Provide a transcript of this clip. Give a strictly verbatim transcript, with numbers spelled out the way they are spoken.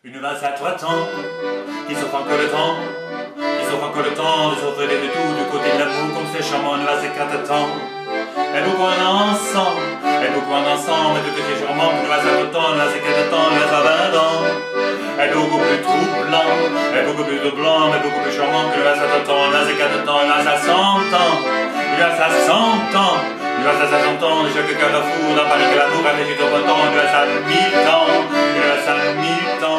Une valse à trois temps, qui s'offre encore le temps, qui s'offre encore le temps de s'offrir de tout du côté de l'amour comme c'est charmant, une valse à quatre temps. Elle beaucoup en ensemble, elle beaucoup en ensemble, et tout est charmant, une valse à trois temps, une valse à quatre temps, une valse à vingt ans. Elle est beaucoup plus troublant, elle est beaucoup plus troublant, mais beaucoup plus charmant que une valse à trois temps, une valse à quatre temps, une valse à cent ans, une valse à cent ans. Une valse à soixante ans, de chaque carrefour, dans Paris que l'amour a fait jusqu'au bon temps, une valse à mille ans, une valse à mille ans.